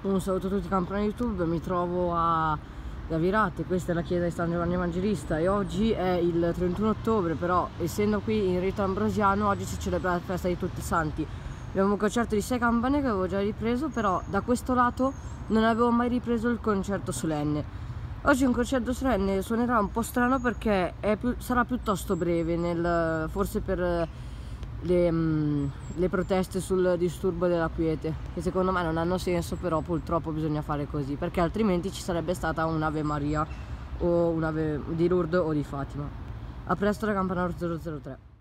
Un saluto a tutti i campioni YouTube, mi trovo a Gavirate, questa è la chiesa di San Giovanni Evangelista e oggi è il 31 ottobre, però essendo qui in rito ambrosiano oggi si celebra la festa di tutti i santi. Abbiamo un concerto di 6 campane che avevo già ripreso, però da questo lato non avevo mai ripreso il concerto solenne. Oggi un concerto solenne suonerà un po' strano perché sarà piuttosto breve, forse per le proteste sul disturbo della quiete, che secondo me non hanno senso, però purtroppo bisogna fare così, perché altrimenti ci sarebbe stata un'Ave Maria o un'Ave di Lourdes o di Fatima. A presto da Campana 003.